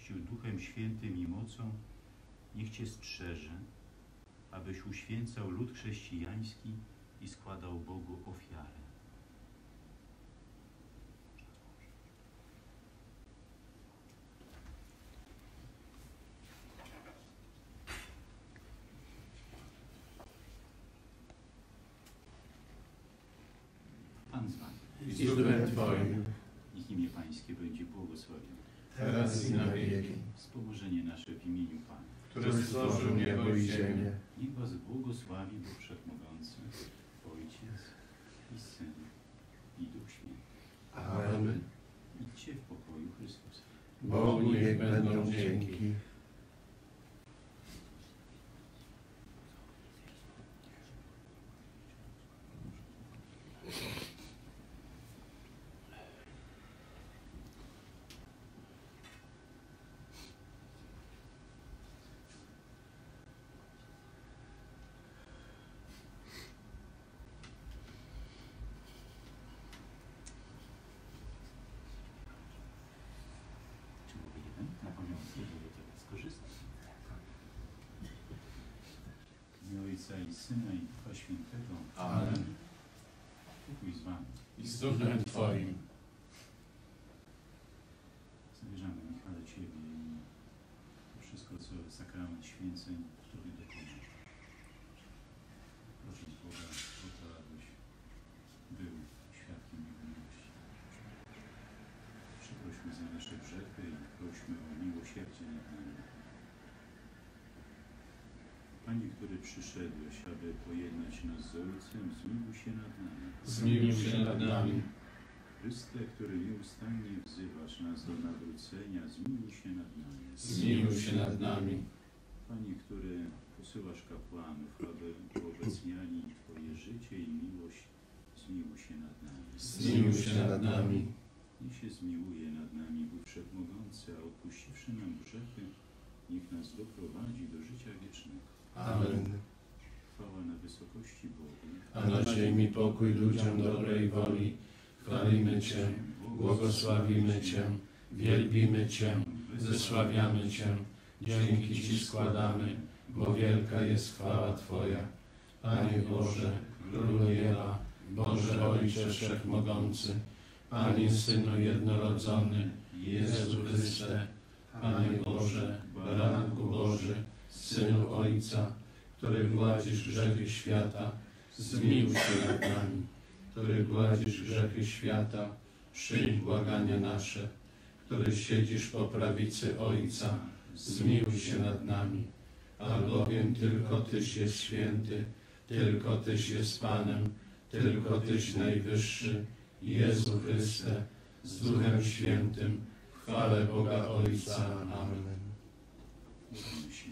Kościół Duchem Świętym i mocą, niech Cię strzeże, abyś uświęcał lud chrześcijański i składał Bogu ofiarę. Pan z Wami. I z duchem Twoim, Niech imię Pańskie będzie błogosławione. teraz i na wieki. Wspomożenie nasze w imieniu Pana, Który stworzył niebo i ziemię. niech Was błogosławi Bóg Wszechmogący, Ojciec i Syn i Duch Święty. Amen. Idźcie w pokoju Chrystusa. Bogu niech będą dzięki. Czy mogę jeden na pamiątkę, żeby tego skorzystać? W imię Ojca i Syna i Ducha Świętego. Amen. Pokój z Wami. I z duchem Twoim. Zawierzamy, Michale, Ciebie i to wszystko, co sakrament święceń Tobie dokonał. Prosić Boga o to, abyś był świadkiem Jego miłości. Przeprośmy za nasze grzechy i prośmy o miłosierdzie nad nami. Panie, który przyszedłeś, aby pojednać nas z Ojcem, zmiłuj się nad nami. Zmiłuj się nad nami. Chryste, który nieustannie wzywasz nas do nawrócenia, zmiłuj się nad nami. Zmiłuj się nad nami. Panie, który posyłasz kapłanów, aby uobecniali Twoje życie i miłość, zmiłuj się nad nami. Zmiłuj się nad nami. Niech się zmiłuje nad nami Bóg Wszechmogący, a odpuściwszy nam grzechy, niech nas doprowadzi do życia wiecznego. Amen. Chwała na wysokości Bogu, A na ziemi pokój ludziom dobrej woli. Chwalimy Cię, błogosławimy Cię, wielbimy Cię, zesławiamy Cię. Dzięki Ci składamy, bo wielka jest chwała Twoja. Panie Boże, Królu nieba, Boże Ojcze Wszechmogący, Panie Synu jednorodzony, Jezu Chryste, Panie Boże, Baranku Boży, Synu Ojca, który gładzisz grzechy świata, zmiłuj się nad nami. Który gładzisz grzechy świata, przyjm błagania nasze. Który siedzisz po prawicy Ojca, zmiłuj się nad nami. Albowiem tylko Tyś jest święty, tylko Tyś jest Panem, tylko Tyś najwyższy, Jezu Chryste, z Duchem Świętym, w chwale Boga Ojca. Amen. Módlmy się.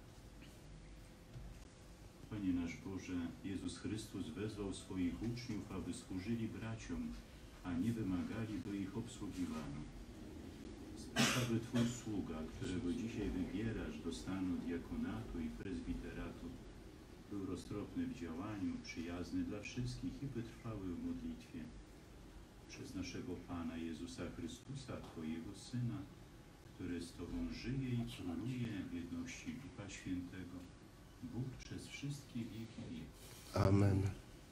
Panie nasz Boże, Jezus Chrystus wezwał swoich uczniów, aby służyli braciom, a nie wymagali do ich obsługiwania. Spraw, aby Twój sługa, którego dzisiaj wybierasz do stanu diakonatu i prezbiteratu, był roztropny w działaniu, przyjazny dla wszystkich i wytrwały w modlitwie. Przez naszego Pana Jezusa Chrystusa, Twojego Syna, który z Tobą żyje i króluje w jedności Ducha Świętego, Bóg przez wszystkie wieki wieków. Amen.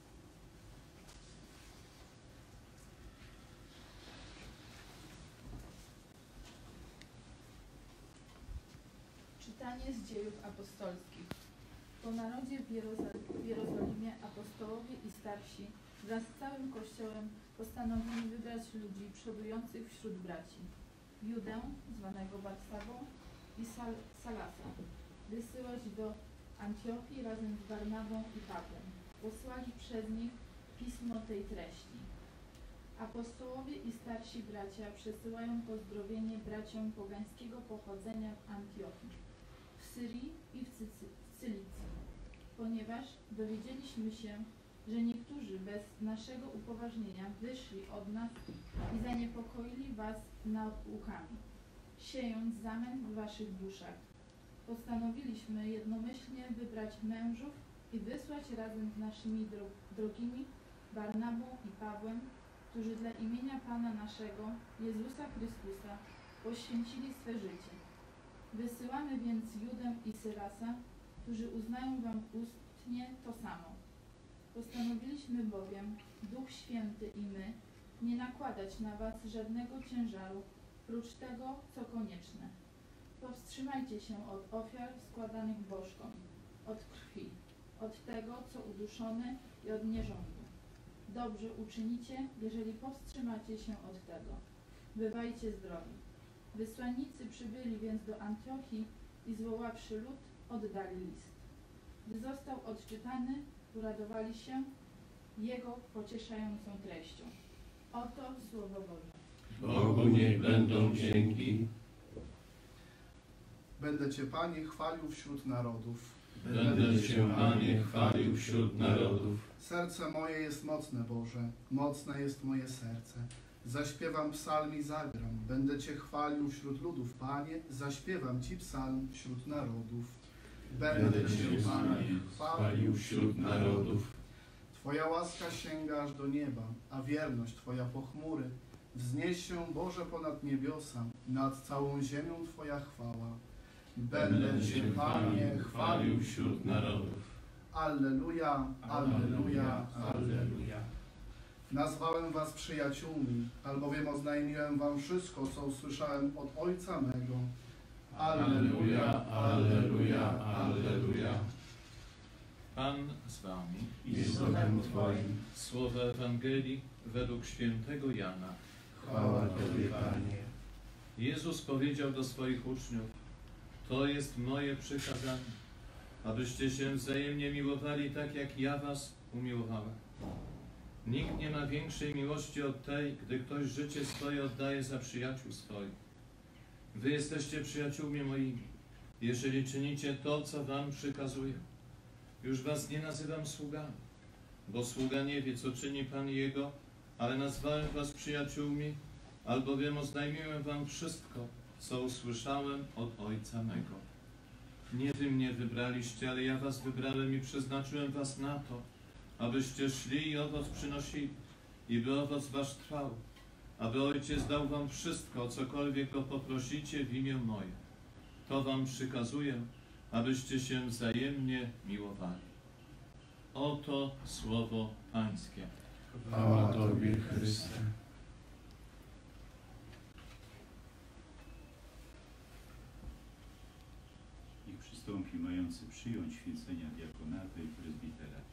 Czytanie z Dziejów Apostolskich. Po narodzie w Jerozolimie apostołowie i starsi wraz z całym Kościołem postanowili wybrać ludzi przodujących wśród braci. Judę, zwanego Barsabą, i Salasa wysyłać do Antiochii razem z Barnabą i Pawłem. Posłali przez nich pismo tej treści. Apostołowie i starsi bracia przesyłają pozdrowienie braciom pogańskiego pochodzenia w Antiochii, w Syrii i w Cylicji, ponieważ dowiedzieliśmy się, że niektórzy bez naszego upoważnienia wyszli od nas i zaniepokoili was naukami, siejąc zamęt w waszych duszach. Postanowiliśmy jednomyślnie wybrać mężów i wysłać razem z naszymi drogimi Barnabą i Pawłem, którzy dla imienia Pana naszego, Jezusa Chrystusa, poświęcili swe życie. Wysyłamy więc Judę i Sylasa, którzy uznają wam ustnie to samo. Postanowiliśmy bowiem, Duch Święty i my, nie nakładać na was żadnego ciężaru, prócz tego, co konieczne. Powstrzymajcie się od ofiar składanych bożkom, od krwi, od tego, co uduszone i od nierządu. Dobrze uczynicie, jeżeli powstrzymacie się od tego. Bywajcie zdrowi. Wysłannicy przybyli więc do Antiochii i zwoławszy lud, oddali list. Gdy został odczytany, uradowali się jego pocieszającą treścią. Oto Słowo Boże. Bogu niech będą dzięki. Będę Cię, Panie, chwalił wśród narodów. Będę Cię, Panie, chwalił wśród narodów. Serce moje jest mocne, Boże, mocne jest moje serce. Zaśpiewam psalm i zagram. Będę Cię chwalił wśród ludów, Panie, zaśpiewam Ci psalm wśród narodów. Będę Cię, Panie, chwalił wśród narodów. Twoja łaska sięga aż do nieba, a wierność Twoja po chmury. Wznieś się, Boże, ponad niebiosa, nad całą ziemią Twoja chwała. Będę Cię, Panie, chwalił wśród narodów. Alleluja, alleluja, Alleluja. Nazwałem was przyjaciółmi, albowiem oznajmiłem wam wszystko, co usłyszałem od Ojca mego. Alleluja, alleluja, alleluja. Pan z wami. I z duchem Twoim. Słowa Ewangelii według świętego Jana. Chwała Tobie, Panie. Jezus powiedział do swoich uczniów: to jest moje przykazanie, abyście się wzajemnie miłowali tak, jak ja was umiłowałem. Nikt nie ma większej miłości od tej, gdy ktoś życie swoje oddaje za przyjaciół swoich. Wy jesteście przyjaciółmi moimi, jeżeli czynicie to, co wam przykazuję. Już was nie nazywam sługami, bo sługa nie wie, co czyni Pan jego, ale nazwałem was przyjaciółmi, albowiem oznajmiłem wam wszystko, co usłyszałem od Ojca mego. Nie wy mnie wybraliście, ale ja was wybrałem i przeznaczyłem was na to, abyście szli i owoc przynosili, i by owoc wasz trwał, aby Ojciec dał wam wszystko, o cokolwiek go poprosicie w imię moje. To wam przykazuję, abyście się wzajemnie miłowali. Oto słowo Pańskie. Chwała Tobie, Chryste. Niech przystąpi mający przyjąć święcenia diakonatu i prezbiteratu.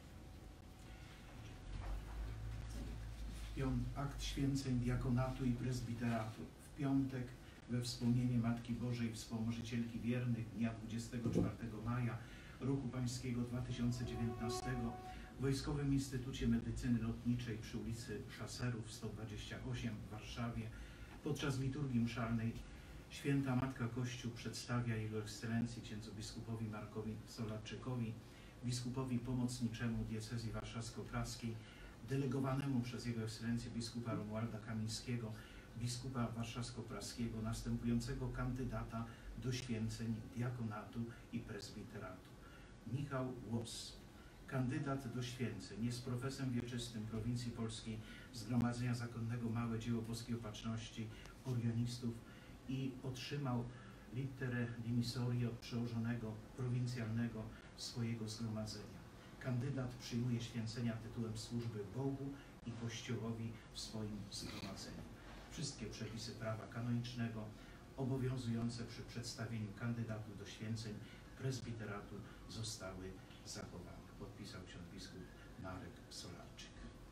Akt święceń diakonatu i prezbiteratu. W piątek we wspomnienie Matki Bożej Wspomożycielki Wiernych dnia 24 maja roku pańskiego 2019 w Wojskowym Instytucie Medycyny Lotniczej przy ulicy Szaserów 128 w Warszawie podczas liturgii mszalnej Święta Matka Kościół przedstawia Jego Ekscelencji księdzu biskupowi Markowi Solarczykowi, biskupowi pomocniczemu diecezji warszawsko-praskiej, delegowanemu przez Jego Ekscelencję biskupa Romualda Kamińskiego, biskupa warszawsko-praskiego, następującego kandydata do święceń diakonatu i prezbiteratu. Michał Łos, kandydat do święceń, jest profesem wieczystym prowincji polskiej Zgromadzenia Zakonnego Małe Dzieło Boskiej Opatrzności Orionistów i otrzymał litterę dimissorii od przełożonego prowincjalnego swojego zgromadzenia. Kandydat przyjmuje święcenia tytułem służby Bogu i Kościołowi w swoim zgromadzeniu. Wszystkie przepisy prawa kanonicznego obowiązujące przy przedstawieniu kandydatów do święceń prezbiteratu zostały zachowane. Podpisał ksiądz biskup Marek Solarczyk.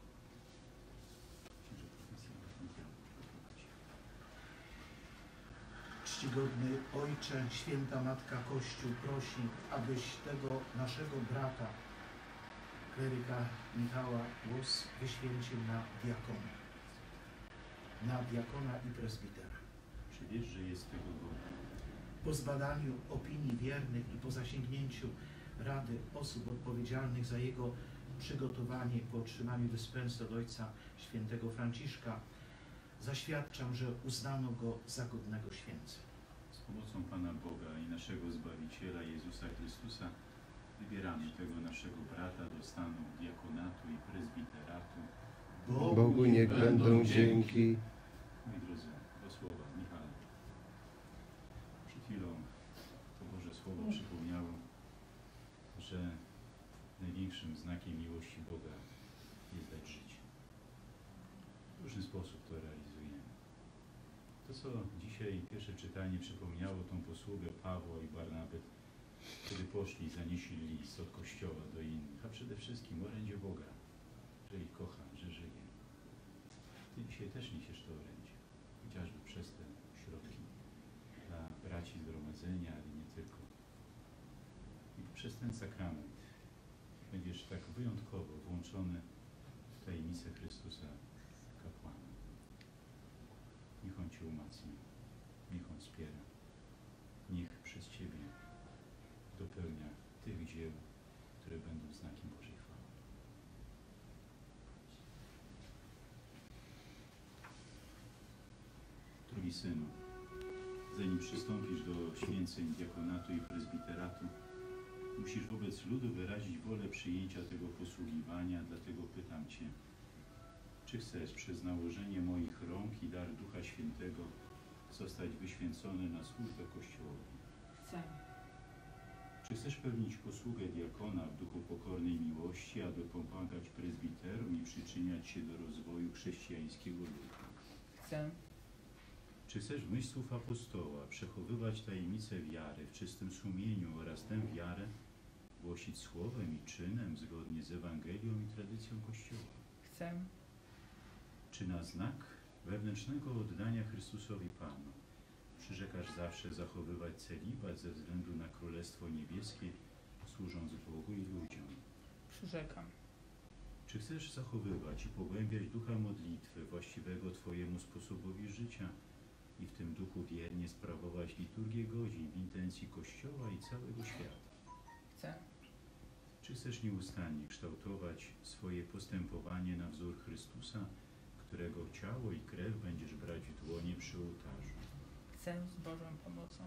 Czcigodny Ojcze, Święta Matka Kościół prosi, abyś tego naszego brata, kleryka Michała Łos, wyświęcił na diakona i prezbitera. Czy wiesz, że jest tego godny? Po zbadaniu opinii wiernych i po zasięgnięciu rady osób odpowiedzialnych za jego przygotowanie po otrzymaniu dyspensy od Ojca Świętego Franciszka, zaświadczam, że uznano go za godnego święcenia. Z pomocą Pana Boga i naszego Zbawiciela Jezusa Chrystusa wybieramy tego naszego brata do stanu diakonatu i prezbiteratu. Bogu niech będą dzięki. Moi drodzy, do słowa Michała. Przed chwilą znakiem miłości Boga jest dać życie. W różny sposób to realizujemy. To, co dzisiaj pierwsze czytanie przypomniało tą posługę Pawła i Barnaby, kiedy poszli i zanieśli list od Kościoła do innych, a przede wszystkim orędzie Boga, że ich kocha, że żyje. Ty dzisiaj też niesiesz to orędzie, chociażby przez te środki dla braci zgromadzenia, ale nie tylko. I poprzez ten sakrament będziesz tak wyjątkowo włączony w tajemnicę Chrystusa kapłana. Niech On Cię umacnia, niech On wspiera, niech przez Ciebie dopełnia tych dzieł, które będą znakiem Bożej chwały. Drogi Synu, zanim przystąpisz do święceń diakonatu i prezbiteratu, musisz wobec ludu wyrazić wolę przyjęcia tego posługiwania, dlatego pytam Cię, czy chcesz przez nałożenie moich rąk i dar Ducha Świętego zostać wyświęcony na służbę Kościołowi? Chcę. Czy chcesz pełnić posługę diakona w duchu pokornej miłości, aby pomagać prezbiterom i przyczyniać się do rozwoju chrześcijańskiego ludu? Chcę. Czy chcesz w myśl słów apostoła przechowywać tajemnicę wiary w czystym sumieniu oraz tę wiarę głosić słowem i czynem zgodnie z Ewangelią i tradycją Kościoła? Chcę. Czy na znak wewnętrznego oddania Chrystusowi Panu przyrzekasz zawsze zachowywać celibat ze względu na Królestwo Niebieskie, służąc Bogu i ludziom? Przyrzekam. Czy chcesz zachowywać i pogłębiać ducha modlitwy właściwego Twojemu sposobowi życia i w tym duchu wiernie sprawować liturgię godzin w intencji Kościoła i całego świata? Chcę. Czy chcesz nieustannie kształtować swoje postępowanie na wzór Chrystusa, którego ciało i krew będziesz brać w dłonie przy ołtarzu? Chcę z Bożą pomocą.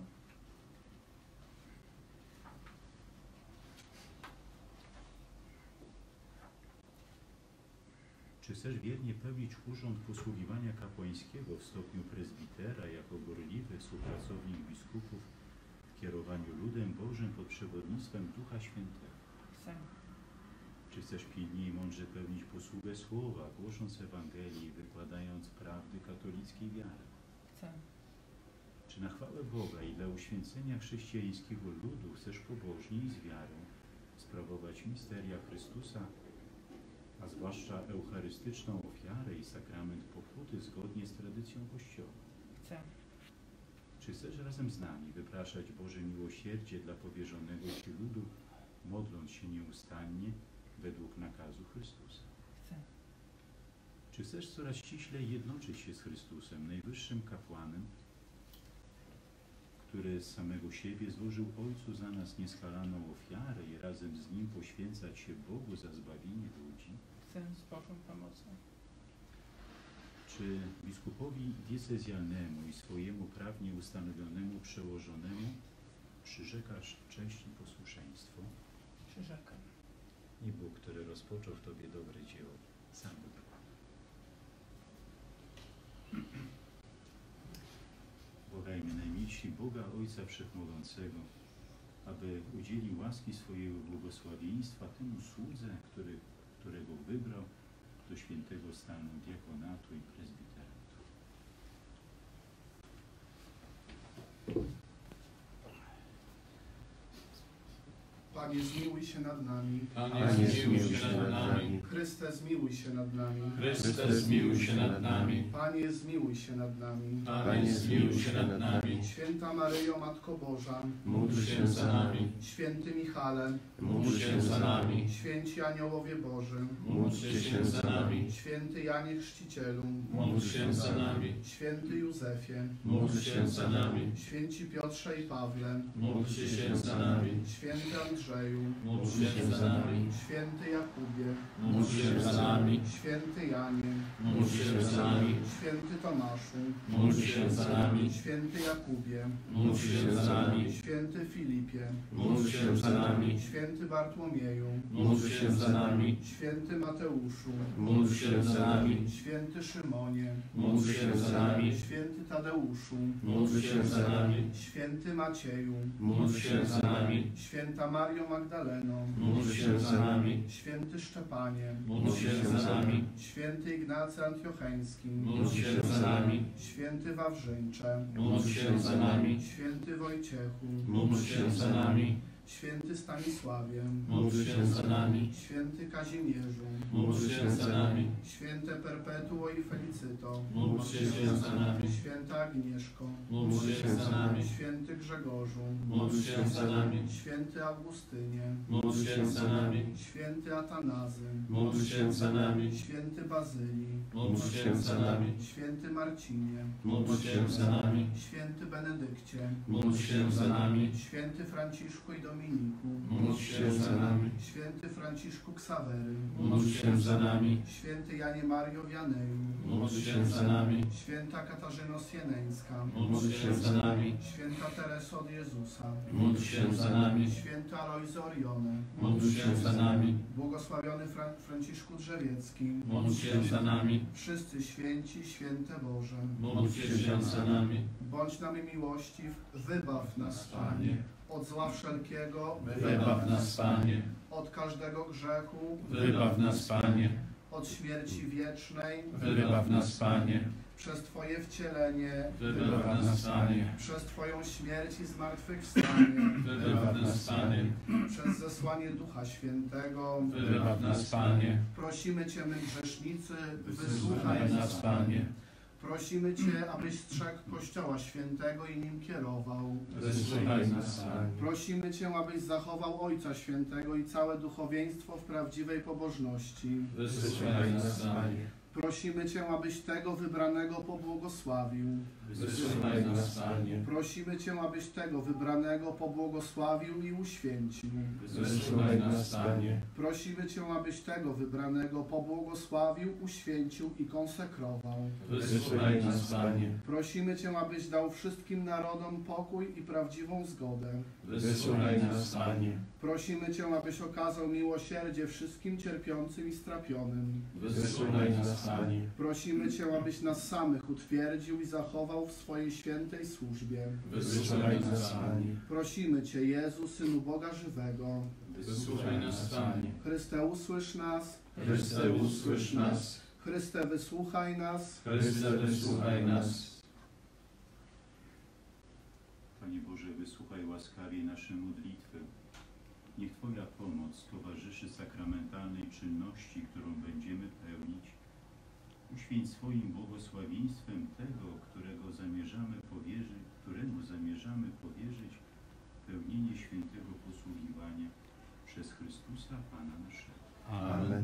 Czy chcesz wiernie pełnić urząd posługiwania kapłańskiego w stopniu prezbitera jako gorliwy współpracownik biskupów w kierowaniu ludem Bożym pod przewodnictwem Ducha Świętego? Chcę. Czy chcesz pilnie i mądrze pełnić posługę słowa, głosząc Ewangelię i wykładając prawdy katolickiej wiary? Chcę. Czy na chwałę Boga i dla uświęcenia chrześcijańskiego ludu chcesz pobożnie i z wiarą sprawować misteria Chrystusa, a zwłaszcza eucharystyczną ofiarę i sakrament pokuty zgodnie z tradycją Kościoła? Chcę. Czy chcesz razem z nami wypraszać Boże miłosierdzie dla powierzonego Ci ludu, modląc się nieustannie według nakazu Chrystusa? Chcę. Czy chcesz coraz ściślej jednoczyć się z Chrystusem, najwyższym kapłanem, który z samego siebie złożył Ojcu za nas nieskalaną ofiarę i razem z Nim poświęcać się Bogu za zbawienie ludzi? Chcę z Bożą pomocą. Czy biskupowi diecezjalnemu i swojemu prawnie ustanowionemu przełożonemu przyrzekasz cześć i posłuszeństwo? Przyrzekam. I Bóg, który rozpoczął w Tobie dobre dzieło, sam dotrwa. Błagajmy najmilsi Boga Ojca Wszechmogącego, aby udzielił łaski swojego błogosławieństwa temu słudze, którego wybrał do świętego stanu diakonatu i prezbiteratu. Panie, zmiłuj się nad nami. Panie, zmiłuj się nad nami. Chryste, zmiłuj się nad nami. Chryste, zmiłuj się nad nami. Panie, zmiłuj się nad nami. Panie, zmiłuj się nad nami. Święta Maryjo, Matko Boża, Módl się za nami. Święty Michale, Módl się za nami. Święci Aniołowie Boży, Módlcie się za nami. Święty Janie Chrzcicielu, Módl się za nami. Święty Józefie, Módl się za nami. Święci Piotrze i Pawle, Módlcie się za nami. Święty Andrzeju, Módl się za nami. Święty Jakubie, Módl się za nami. Święty Janie, Módl się za nami. Święty Tomaszu, módl się za nami. Święty Jakubie, Módl się za nami. Święty Filipie, Módl się za nami. Święty Bartłomieju, Módl się za nami. Święty Mateuszu, Módl się za nami. Święty Szymonie, Módl się za nami. Święty Tadeuszu, Módl się za nami. Święty Macieju, Módl się za nami. Święta Mario Magdaleno, Módl się za nami. Święty Szczepanie, Módl się za nami. Święty Ignacy Antiocheński, Módl się za nami. Święty Wawrzyńcze, Módl się za nami. Święty Wojciechu, Módl się za nami. Święty Stanisławie, Módl się za nami. Święty Kazimierzu, Módl się za nami. Święte Perpetuo i Felicito, Módl się za nami. Święta Agnieszko, Módl się za nami. Święty Grzegorzu, Módl się za nami. Święty Augustynie, Módl się za nami. Święty Atanazy, Módl się za nami. Święty Bazylii, Módl się za nami. Święty Marcinie, Módl się za nami. Święty Benedykcie, Módl się za nami. Święty Franciszku i Dominiku, Módl się za nami. Święty Franciszku Ksawery, Módl się za nami. Święty Janie Mario Wianeju, Módl się za nami. Święta Katarzyno Sieneńska, Módl się za nami. Święta Teresa od Jezusa, Módl się za nami. Święty Alojzy Orione, Módl się za nami. błogosławiony Franciszku Drzewiecki, Módl się za nami. wszyscy święci, święte Boże, Módl się za nami. bądź nami miłościw, wybaw nas, Panie, od zła wszelkiego, Wybaw nas, Panie. od każdego grzechu, Wybaw nas, Panie. od śmierci wiecznej, Wybaw nas, Panie. przez Twoje wcielenie, Wybaw nas, Panie. przez Twoją śmierć i zmartwychwstanie, Wybaw nas, Panie. przez zesłanie Ducha Świętego. Wybaw nas, Panie. Prosimy Cię, my grzesznicy, Wysłuchaj wysłuchaj nas, Panie. Prosimy Cię, abyś strzegł Kościoła Świętego i nim kierował. Wysłuchaj nas, Panie. Prosimy Cię, abyś zachował Ojca Świętego i całe duchowieństwo w prawdziwej pobożności. Wysłuchaj nas, Panie. Prosimy Cię, abyś tego wybranego pobłogosławił. Wysłuchaj nas, Panie. Prosimy Cię, abyś tego wybranego pobłogosławił i uświęcił. Wysłuchaj nas, Panie. Prosimy Cię, abyś tego wybranego pobłogosławił, uświęcił i konsekrował. Wysłuchaj nas, Panie. Prosimy Cię, abyś dał wszystkim narodom pokój i prawdziwą zgodę. Wysłuchaj nas, Panie. Prosimy Cię, abyś okazał miłosierdzie wszystkim cierpiącym i strapionym. Wysłuchaj nas, Panie. Prosimy Cię, abyś nas samych utwierdził i zachował w swojej świętej służbie. Wysłuchaj nas, Panie. Prosimy Cię, Jezu, Synu Boga żywego. Wysłuchaj nas, Panie. Chryste, usłysz nas. Chryste, usłysz nas. Chryste, wysłuchaj nas. Chryste, wysłuchaj nas. Panie Boże, wysłuchaj łaskawie nasze modlitwy. Niech Twoja pomoc towarzyszy sakramentalnej czynności, którą będziemy pełnić. Uświęć swoim błogosławieństwem tego, któremu zamierzamy powierzyć pełnienie świętego posługiwania przez Chrystusa Pana naszego. Amen.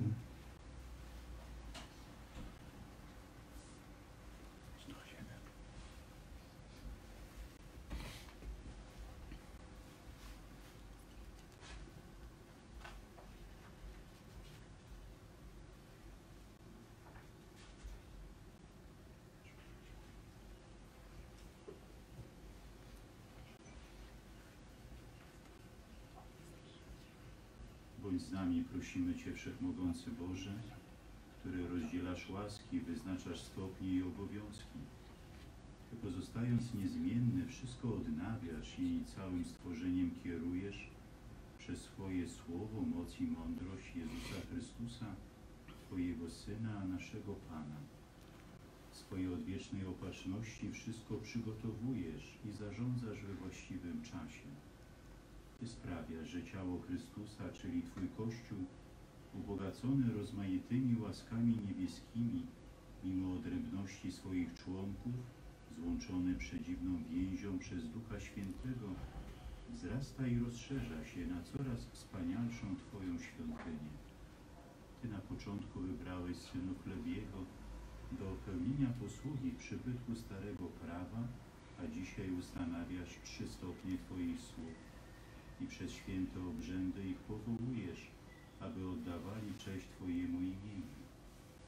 Bądź z nami, prosimy Cię, Wszechmogący Boże, który rozdzielasz łaski, wyznaczasz stopnie i obowiązki. Ty, pozostając niezmienny, wszystko odnawiasz i całym stworzeniem kierujesz przez swoje słowo, moc i mądrość Jezusa Chrystusa, Twojego Syna, naszego Pana. W swojej odwiecznej opatrzności wszystko przygotowujesz i zarządzasz we właściwym czasie. Ty sprawiasz, że ciało Chrystusa, czyli Twój Kościół, ubogacony rozmaitymi łaskami niebieskimi, mimo odrębności swoich członków, złączony przedziwną więzią przez Ducha Świętego, wzrasta i rozszerza się na coraz wspanialszą Twoją świątynię. Ty na początku wybrałeś synów Lewiego do pełnienia posługi w przybytku Starego Prawa, a dzisiaj ustanawiasz 3 stopnie Twoich słów i przez święte obrzędy ich powołujesz, aby oddawali cześć Twojemu imieniu.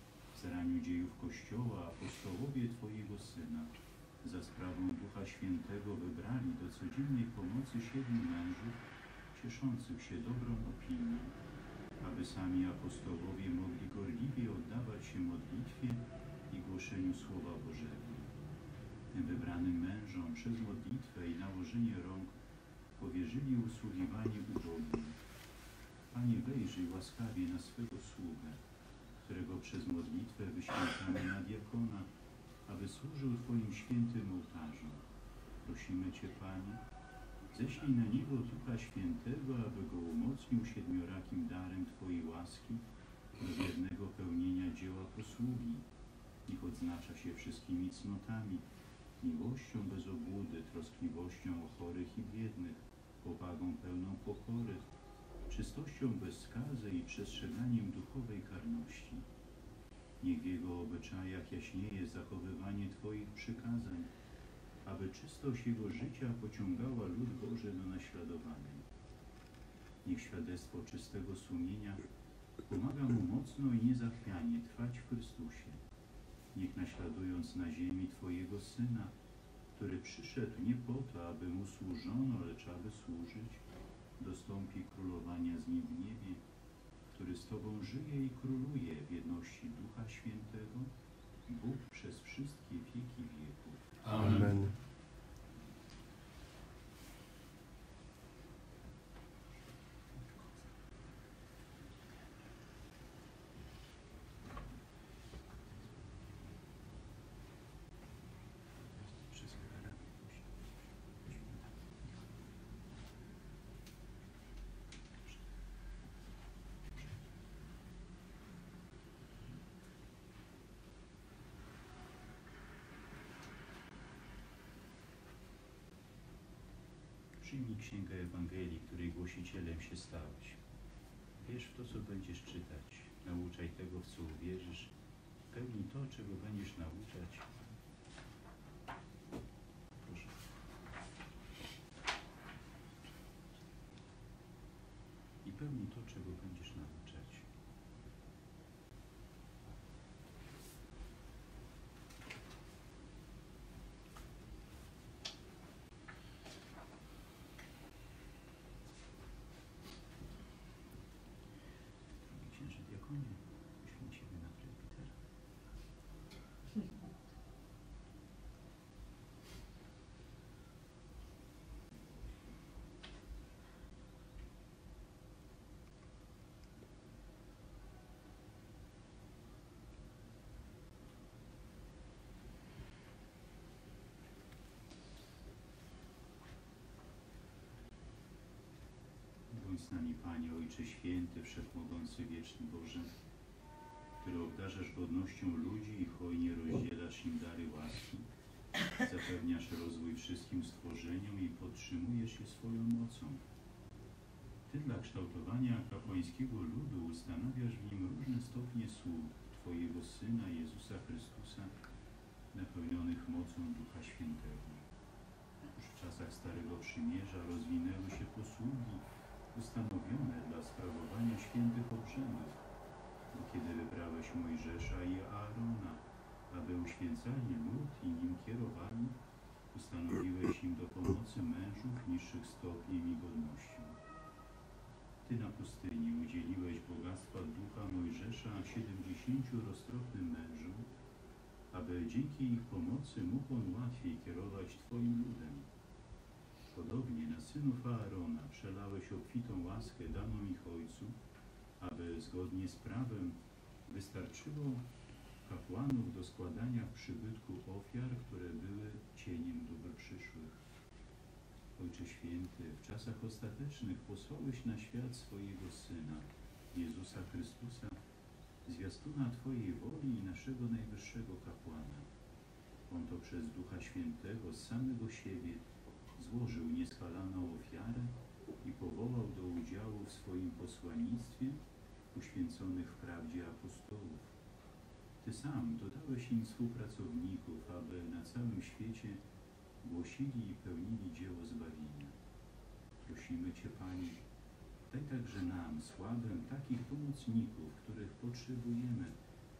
staraniu dziejów Kościoła apostołowie Twojego Syna za sprawą Ducha Świętego wybrali do codziennej pomocy 7 mężów cieszących się dobrą opinią, aby sami apostołowie mogli gorliwie oddawać się modlitwie i głoszeniu Słowa Bożego. Tym wybranym mężom przez modlitwę i nałożenie rąk powierzyli usługiwanie ubogim. Panie, wejrzyj łaskawie na swego sługę, którego przez modlitwę wyświęcamy na diakona, aby służył Twoim świętym ołtarzom. Prosimy Cię, Panie, ześlij na niego Ducha Świętego, aby go umocnił 7-rakim darem Twojej łaski do wiernego pełnienia dzieła posługi. Niech odznacza się wszystkimi cnotami, miłością bez obłudy, troskliwością o chorych i biednych, powagą pełną pokory, czystością bez skazy i przestrzeganiem duchowej karności. Niech w jego obyczajach jaśnieje zachowywanie Twoich przykazań, aby czystość jego życia pociągała lud Boży do naśladowania. Niech świadectwo czystego sumienia pomaga mu mocno i niezachwianie trwać w Chrystusie. Niech naśladując na ziemi Twojego Syna, który przyszedł nie po to, aby mu służono, lecz aby służyć, dostąpi królowania z nim w niebie, który z Tobą żyje i króluje w jedności Ducha Świętego, Bóg przez wszystkie wieki wieków. Amen. Przyjmij Księgę Ewangelii, której głosicielem się stałeś. Wierz w to, co będziesz czytać. Nauczaj tego, w co uwierzysz. Pełnij to, czego będziesz nauczać. Proszę. I pełnij to, czego będziesz nauczać. Księży diakonie, poświęcimy na presbitera. Bądź z nami, Panie, Ojcze Święty, Wszechmogący, Wieczny Boże, który obdarzasz godnością ludzi i hojnie rozdzielasz im dary łaski, zapewniasz rozwój wszystkim stworzeniom i podtrzymujesz je swoją mocą. Ty dla kształtowania kapłańskiego ludu ustanawiasz w nim różne stopnie sług Twojego Syna Jezusa Chrystusa, napełnionych mocą Ducha Świętego. Już w czasach Starego Przymierza rozwinęły się posługi ustanowione dla sprawowania świętych obrzędów, bo kiedy wybrałeś Mojżesza i Aarona, aby uświęcali lud i nim kierowali, ustanowiłeś im do pomocy mężów niższych stopniem i godnością. Ty na pustyni udzieliłeś bogactwa ducha Mojżesza 70 roztropnym mężom, aby dzięki ich pomocy mógł on łatwiej kierować Twoim ludem. Podobnie na synów Aarona przelałeś obfitą łaskę daną ich ojcu, aby zgodnie z prawem wystarczyło kapłanów do składania w przybytku ofiar, które były cieniem dóbr przyszłych. Ojcze Święty, w czasach ostatecznych posłałeś na świat swojego Syna, Jezusa Chrystusa, zwiastuna Twojej woli i naszego najwyższego kapłana. On to przez Ducha Świętego z samego siebie złożył niespalaną ofiarę i powołał do udziału w swoim posłannictwie uświęconych w prawdzie apostołów. Ty sam dodałeś im współpracowników, aby na całym świecie głosili i pełnili dzieło zbawienia. Prosimy Cię, Panie, daj także nam, słabym, takich pomocników, których potrzebujemy,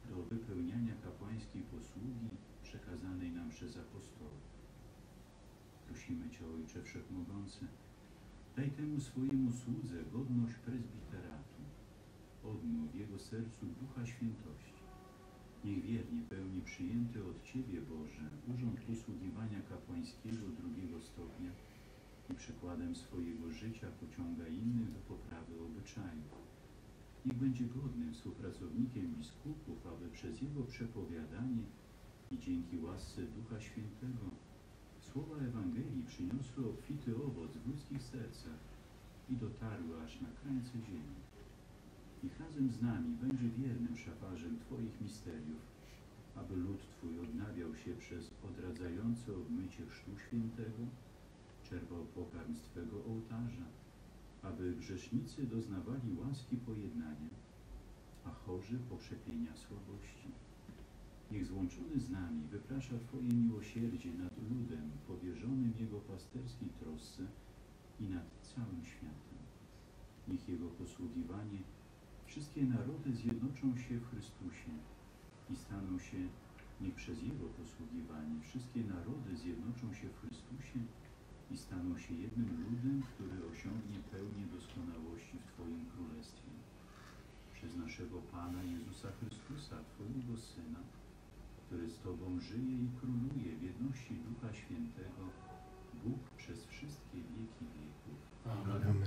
do wypełniania kapłańskiej posługi przekazanej nam przez apostołów. Prosimy Cię, Ojcze Wszechmogący, daj temu swojemu słudze godność prezbiteratu. Odnów w jego sercu Ducha Świętości. Niech wiernie pełni przyjęty od Ciebie, Boże, urząd posługiwania kapłańskiego drugiego stopnia i przykładem swojego życia pociąga innych do poprawy obyczajów. Niech będzie godnym współpracownikiem biskupów, aby przez jego przepowiadanie i dzięki łasce Ducha Świętego słowa Ewangelii przyniosły obfity owoc w ludzkich sercach i dotarły aż na krańce ziemi. Niech razem z nami będzie wiernym szafarzem Twoich misteriów, aby lud Twój odnawiał się przez odradzające obmycie Chrztu Świętego, czerpał pokarm z Twego ołtarza, aby grzesznicy doznawali łaski pojednania, a chorzy pokrzepienia słabości. Niech złączony z nami wyprasza Twoje miłosierdzie nad ludem powierzonym Jego pasterskiej trosce i nad całym światem. Niech Jego posługiwanie wszystkie narody zjednoczą się w Chrystusie i staną się, niech przez Jego posługiwanie wszystkie narody zjednoczą się w Chrystusie i staną się jednym ludem, który osiągnie pełnię doskonałości w Twoim Królestwie. Przez naszego Pana Jezusa Chrystusa, Twojego Syna, który z Tobą żyje i króluje w jedności Ducha Świętego, Bóg przez wszystkie wieki wieków. Amen.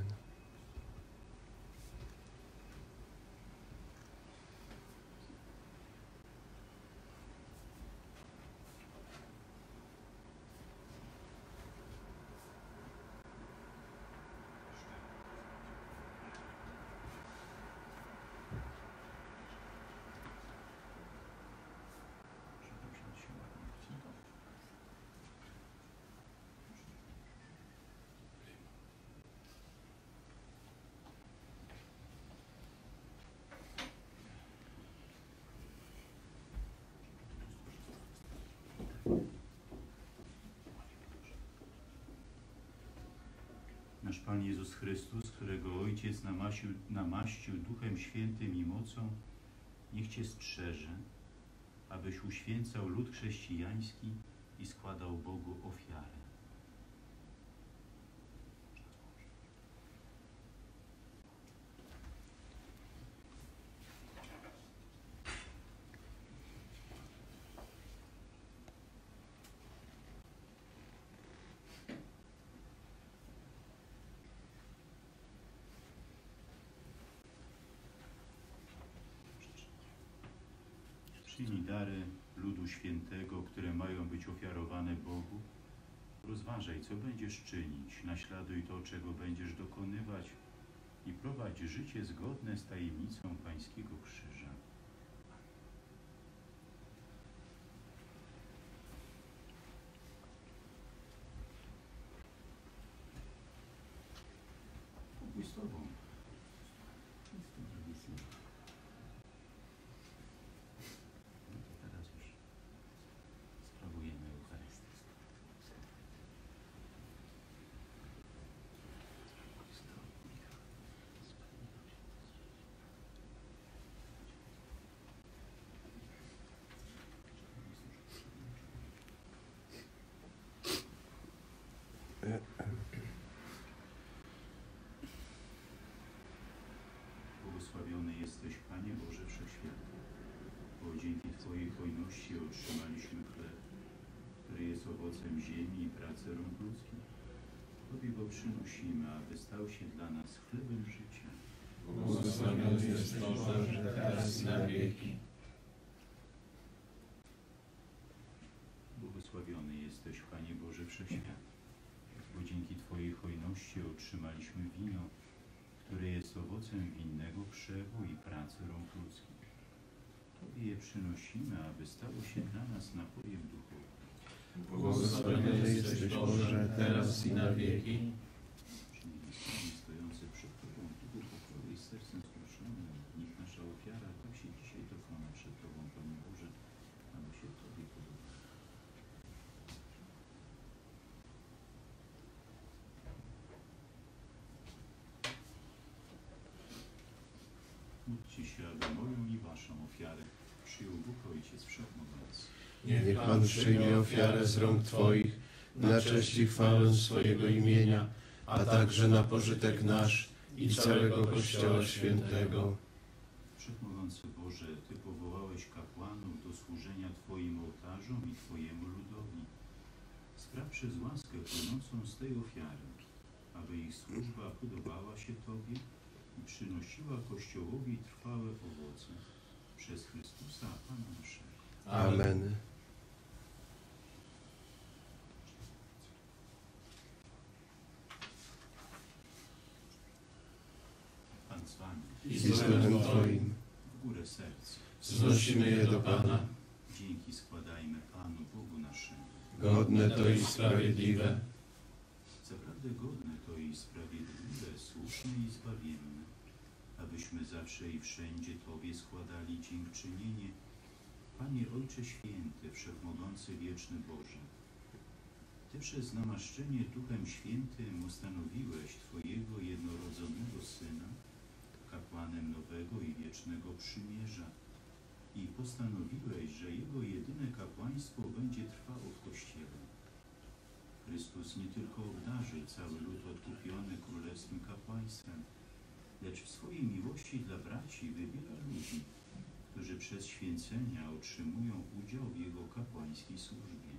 Nasz Pan Jezus Chrystus, którego Ojciec namaścił Duchem Świętym i mocą, niech Cię strzeże, abyś uświęcał lud chrześcijański i składał Bogu ofiarę. Przyjmij dary ludu świętego, które mają być ofiarowane Bogu. Rozważaj, co będziesz czynić, naśladuj to, czego będziesz dokonywać i prowadź życie zgodne z tajemnicą Pańskiego Krzyża. Pokój z Tobą. Błogosławiony jesteś, Panie Boże Wszechświata, bo dzięki Twojej hojności otrzymaliśmy chleb, który jest owocem ziemi i pracy rąk ludzkich. Tobie go przynosimy, aby stał się dla nas chlebem życia. Błogosławiony jest Boże, teraz i na wieki. Błogosławiony jesteś, Panie Boże Wszechświata, bo dzięki Twojej hojności otrzymaliśmy wino, które jest owocem winnego krzewu i pracy rąk ludzkich. Tobie je przynosimy, aby stało się dla nas napojem duchowym. Błogosławiony jesteś Boże, teraz i na wieki. Przyjmij stojący przed Tobą duchu pokoju i sercem skruszonym. Niech nasza ofiara tak się dzisiaj dokona przed Tobą, Panie Boże, aby się Tobie podobało. Módlcie się, aby moją i Waszą ofiarę przyjął Bóg Ojciec Wszechmogący. Niech Pan przyjmie ofiarę z rąk Twoich na cześć i chwałę swojego imienia, a także na pożytek nasz i całego Kościoła Świętego. Wszechmogący Boże, Ty powołałeś kapłanów do służenia Twoim ołtarzom i Twojemu ludowi. Spraw przez łaskę płynącą z tej ofiary, aby ich służba podobała się Tobie i przynosiła Kościołowi trwałe owoce. Przez Chrystusa Pana naszego. Amen. Pan z Wami. I z duchem Twoim W górę serc. wznosimy je do Pana. Dzięki składajmy Panu Bogu naszemu. Godne to i sprawiedliwe. Zaprawdę godne to i sprawiedliwe, słuszne i zbawienne, abyśmy zawsze i wszędzie Tobie składali dziękczynienie, Panie Ojcze Święty, Wszechmogący Wieczny Boże. Ty przez namaszczenie Duchem Świętym ustanowiłeś Twojego jednorodzonego Syna kapłanem nowego i wiecznego przymierza i postanowiłeś, że Jego jedyne kapłaństwo będzie trwało w Kościele. Chrystus nie tylko obdarzy cały lud odkupiony królewskim kapłaństwem, lecz w swojej miłości dla braci wybiera ludzi, którzy przez święcenia otrzymują udział w Jego kapłańskiej służbie.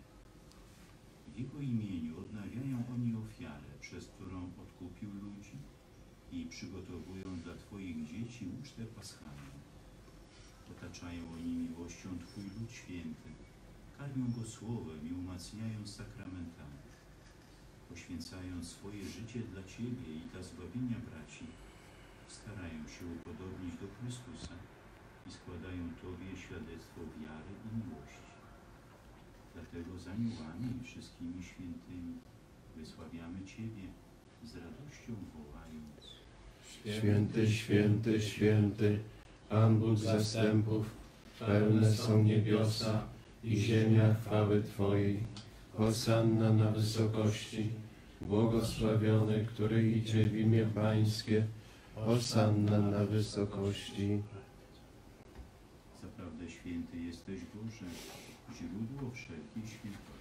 W Jego imieniu odnawiają oni ofiarę, przez którą odkupił ludzi i przygotowują dla Twoich dzieci ucztę paschalną. Otaczają oni miłością Twój lud święty, karmią go słowem i umacniają sakramentami. Poświęcając swoje życie dla Ciebie i dla zbawienia braci, starają się upodobnić do Chrystusa i składają Tobie świadectwo wiary i miłości. Dlatego z aniołami i wszystkimi świętymi wysławiamy Ciebie z radością wołając: Święty, święty, święty, Pan Bóg zastępów, pełne są niebiosa i ziemia chwały Twojej. Hosanna na wysokości, błogosławiony, który idzie w imię Pańskie. Hosanna na wysokości. Zaprawdę święty jesteś Boże, źródło wszelkiej świętości.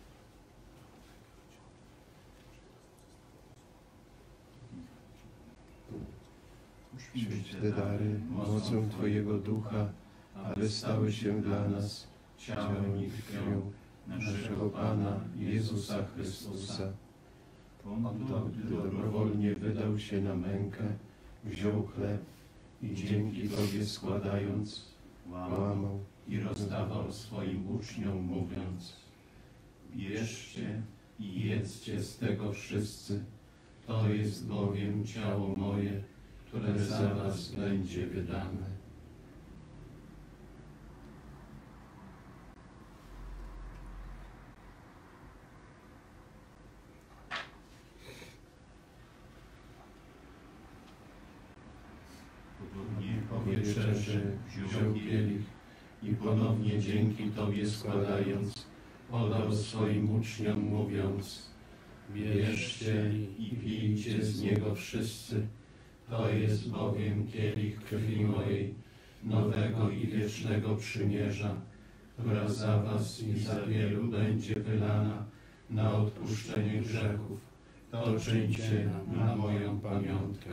Świeć te dary mocą Twojego Ducha, aby stały się dla nas ciałem i krwią naszego Pana Jezusa Chrystusa. On to, gdy dobrowolnie wydał się na mękę, wziął chleb i dzięki Tobie składając, łamał i rozdawał swoim uczniom, mówiąc: bierzcie i jedzcie z tego wszyscy, to jest bowiem ciało moje, które za was będzie wydane. Po wieczerzy wziął kielich i ponownie dzięki Tobie składając, podał swoim uczniom, mówiąc: bierzcie i pijcie z niego wszyscy, to jest bowiem kielich krwi mojej, nowego i wiecznego przymierza, która za was i za wielu będzie wylana na odpuszczenie grzechów. To czyńcie na moją pamiątkę.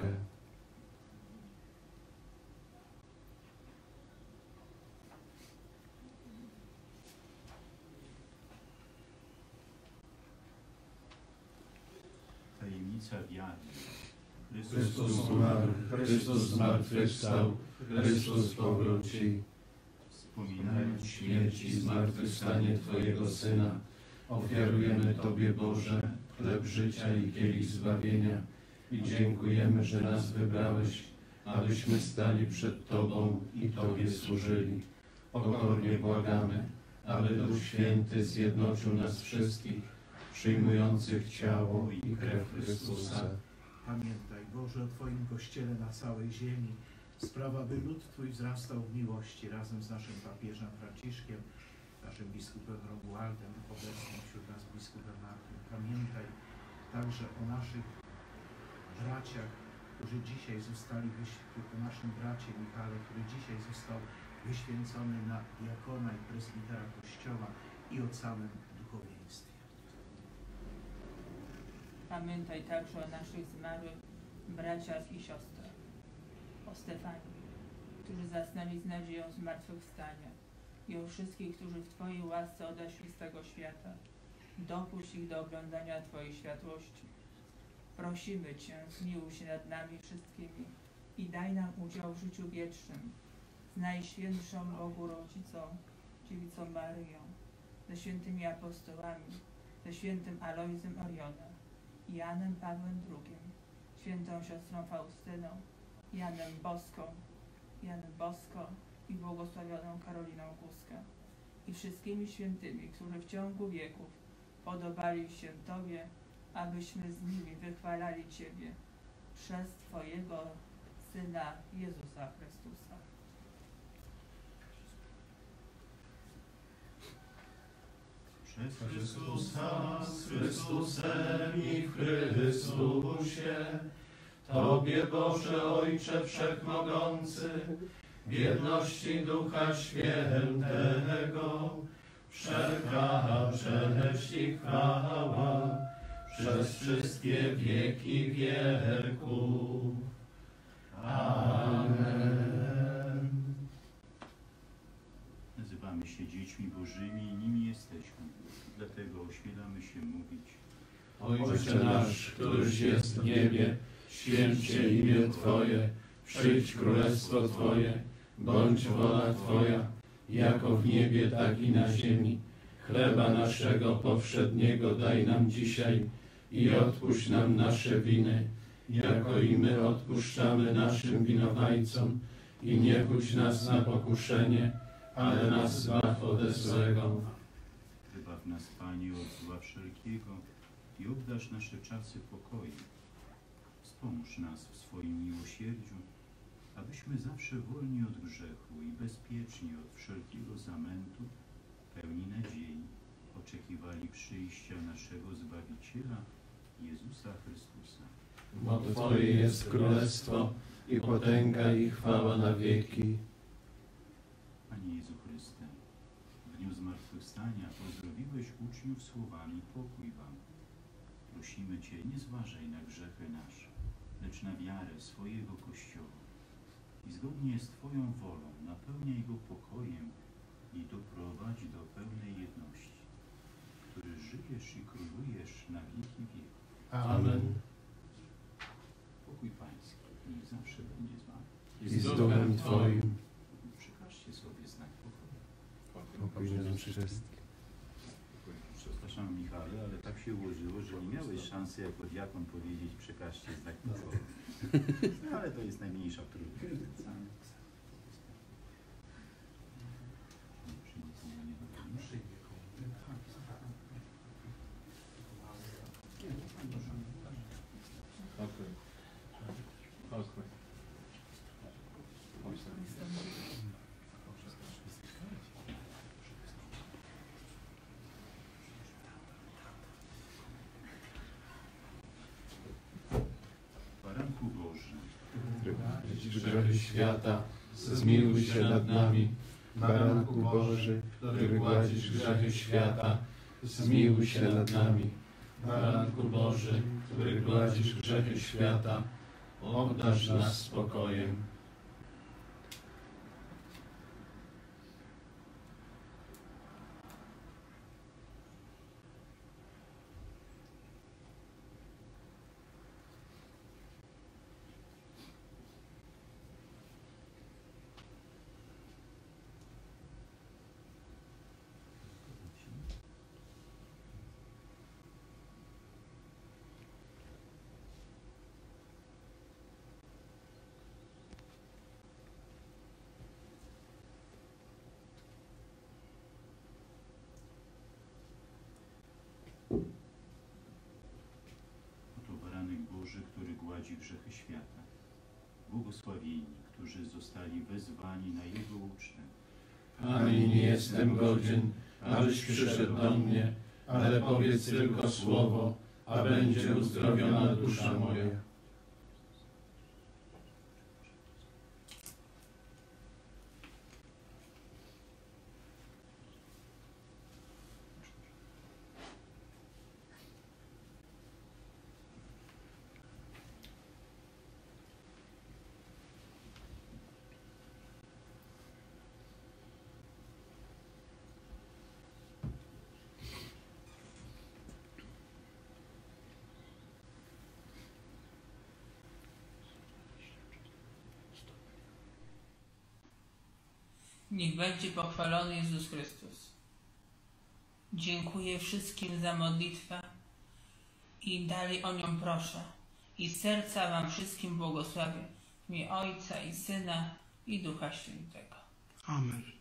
Tajemnica wiary. Chrystus umarł, Chrystus zmartwychwstał, Chrystus powróci. Wspominając śmierć i zmartwychwstanie Twojego Syna, ofiarujemy Tobie, Boże, chleb życia i kielich zbawienia i dziękujemy, że nas wybrałeś, abyśmy stali przed Tobą i Tobie służyli. Pokornie błagamy, aby Duch Święty zjednoczył nas wszystkich, przyjmujących ciało i krew Chrystusa. Pamiętaj, Boże, o Twoim Kościele na całej ziemi. Sprawa, by lud Twój wzrastał w miłości razem z naszym papieżem Franciszkiem, naszym biskupem Romualdem, obecnym wśród nas biskupem Markiem. Pamiętaj także o naszych braciach, którzy dzisiaj zostali o naszym bracie Michale, który dzisiaj został wyświęcony na diakona i prezbitera Kościoła i o całym duchowieństwie. Pamiętaj także o naszych zmarłych braciach i siostrach, o Stefanii, którzy zasnęli z nadzieją zmartwychwstania, i o wszystkich, którzy w Twojej łasce odeszli z tego świata. Dopuść ich do oglądania Twojej światłości. Prosimy Cię, zmiłuj się nad nami wszystkimi i daj nam udział w życiu wiecznym z Najświętszą Bogu Rodzicą, Dziewicą Maryją, ze świętymi apostołami, ze świętym Alojzem Oriona, Janem Pawłem II, świętą siostrą Faustyną, Janem Boską i błogosławioną Karoliną Guskę i wszystkimi świętymi, którzy w ciągu wieków podobali się Tobie, abyśmy z nimi wychwalali Ciebie przez Twojego Syna Jezusa Chrystusa. Przez Chrystusa, z Chrystusem i w Chrystusie, Tobie, Boże Ojcze Wszechmogący, w jedności Ducha Świętego, wszelka cześć i chwała przez wszystkie wieki wieków. Amen. Nazywamy się dziećmi Bożymi i nimi jesteśmy. Dlatego ośmielamy się mówić: Ojcze nasz, któryś jest w niebie, święć się imię Twoje, przyjdź królestwo Twoje, bądź wola Twoja, jako w niebie, tak i na ziemi. Chleba naszego powszedniego daj nam dzisiaj i odpuść nam nasze winy, jako i my odpuszczamy naszym winowajcom. I nie budź nas na pokuszenie, ale nas zbaw ode złego. Wybaw nas, Panie, od zła wszelkiego i obdarz nasze czasy pokoju. Wspomóż nas w swoim miłosierdziu, abyśmy zawsze wolni od grzechu i bezpieczni od wszelkiego zamętu, pełni nadziei, oczekiwali przyjścia naszego Zbawiciela, Jezusa Chrystusa. Bo Twoje jest królestwo i potęga i chwała na wieki. Panie Jezu Chryste, w dniu zmartwychwstania pozdrowiłeś uczniów słowami: pokój wam. Prosimy Cię, nie zważaj na grzechy nasze, lecz na wiarę swojego Kościoła. I zgodnie z Twoją wolą napełniaj go pokojem i doprowadź do pełnej jedności, który żyjesz i królujesz na wieki wieków. Amen. Pokój Pański niech zawsze będzie z Wami. I z duchem Twoim. Przekażcie sobie znak pokoju. Pokój nam wszystkim. Przepraszam, Michale, ale tak się ułożyło, że nie miałeś szansy jako diakon powiedzieć: przekażcie znak pokoju. No, ale to jest najmniejsza trudność. Baranku Boży, Grzechy świata, zmiłuj się nad nami. Baranku Boży, który gładzisz grzechy świata, zmiłuj się nad nami. Baranku Boży, który gładzisz grzechy świata, obdarz nas spokojem. oto baranek Boży, który gładzi grzechy świata. Błogosławieni, którzy zostali wezwani na Jego ucztę. Ani nie jestem godzien, abyś przyszedł do mnie, ale powiedz tylko słowo, a będzie uzdrowiona dusza moja. Niech będzie pochwalony Jezus Chrystus. Dziękuję wszystkim za modlitwę i dalej o nią proszę. I z serca wam wszystkim błogosławię w imię Ojca i Syna i Ducha Świętego. Amen.